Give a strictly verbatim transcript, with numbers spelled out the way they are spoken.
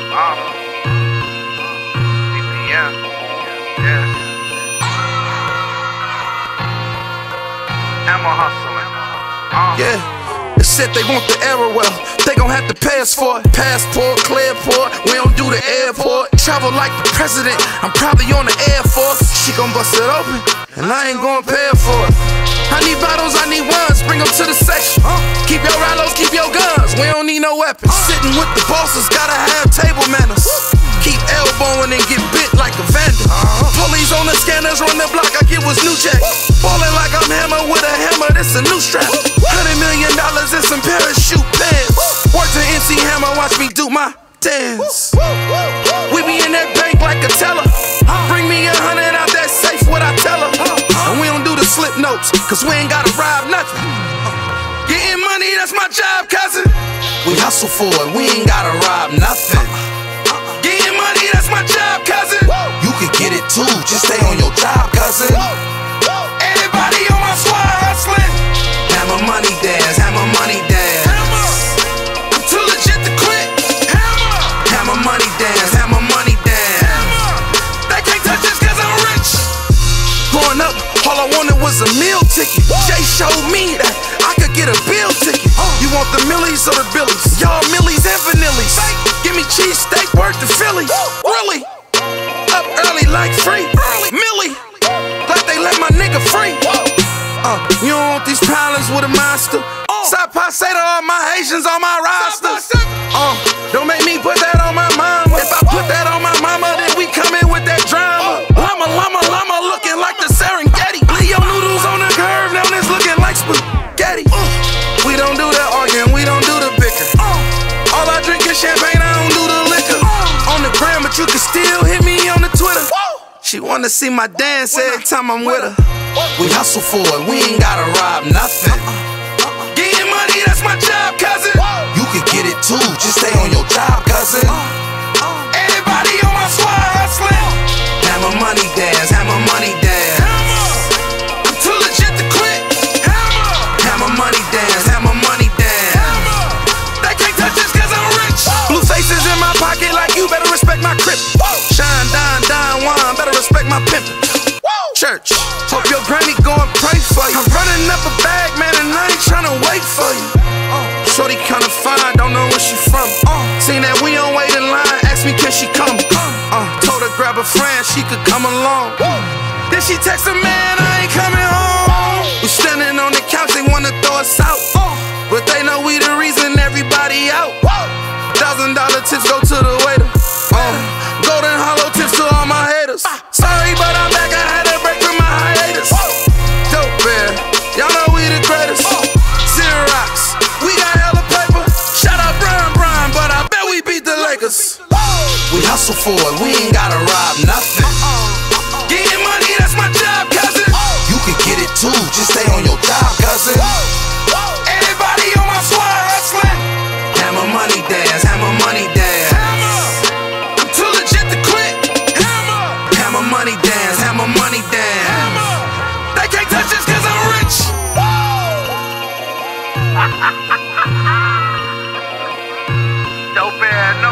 Uh, B P M, yeah. Hammer hustling. Uh. Yeah, they said they want the era, well, they gon' have to pay us for it. Passport, clear port, we don't do the airport. Travel like the president, I'm probably on the Air Force. She gon' bust it open, and I ain't gon' pay her for it. I need bottles, I need ones, bring them to the section. Keep your rallos, keep your guns, we don't need no weapons. Sitting with the bosses, gotta have table manners. Keep elbowing and get bit like a vandal. Police on the scanners, run the block, I get what's new jack. Ballin' like I'm hammer with a hammer, this a new strap. Hundred million dollars and some parachute pants. Work to M C Hammer, watch me do my dance. We be in that bank like a teller. Bring me a hundred out that safe, what I tell her. And we don't do the slip notes, cause we ain't gotta rob nothing. Getting money, that's my job, cousin. We hustle for it, we ain't gotta rob nothing. Getting money, that's my job, cousin. You can get it too, just stay on your job, cousin. Everybody on my squad hustling. Hammer money dance, hammer money dance. I'm too legit to quit. Hammer, hammer money dance, hammer money dance. They can't touch us cause I'm rich. Growing up, all I wanted was a meal ticket. Jay showed me that I could get a bill ticket. You want the millies or the billies? Y'all millies and vanillies. Give me cheesesteak worth the Philly. Really? Up early like free. Millie. Like they let my nigga free. Uh, you don't want these problems with a monster. Stop, I say to all my Haitians on my roster. Uh, don't make me put that on my mama. If I put that on my mama, then we come in with that drama. Llama, llama, llama, looking like the Serengeti. Leo noodles on the curve, now this looking like spaghetti. We don't do that arguing, we don't do the bicker. All I drink is champagne, I don't do the liquor. On the gram, but you can still hit me on the Twitter. She wanna see my dance every time I'm with her. We hustle for it, we ain't gotta rob nothing. Getting money, that's my job, cousin. You can get it too, just stay on your job, cousin. Everybody on my squad hustling. Hammer money dance, hammer money dance. I'm too legit to quit. Hammer money dance, hammer money dance. They can't touch us cause I'm rich. Blue faces in my pocket like you better respect my crib. Shine, dine, dine, wine, better respect my pimpin'. Church, hope your granny go and pray for you. I'm running up a bag, man, and I ain't tryna wait for you. Shorty kinda fine, don't know where she from. Seen that we on wait in line, asked me can she come. Uh, told her grab a friend, she could come along. Then she text her, man, I ain't coming home. We standing on the couch, they wanna throw us out, but they know we the reason everybody out. Thousand dollar tips go to the waiter. Uh, golden hollow tips to all my haters. Sorry, but I'm back, I had to break from my hiatus. Dope bear, y'all know we the greatest. Xerox, we got hella paper. Shout out Brian Brian, but I bet we beat the Lakers. We hustle for it, we ain't gotta rob nothing. Getting money, that's my job, cousin. You can get it too, just stay on your job, cousin. Everybody on my squad hustling. Hammer money dance, hammer money dance. I'm too legit to quit. Hammer money dance, hammer money dance. They can't touch us cause I'm rich. Dope ass, no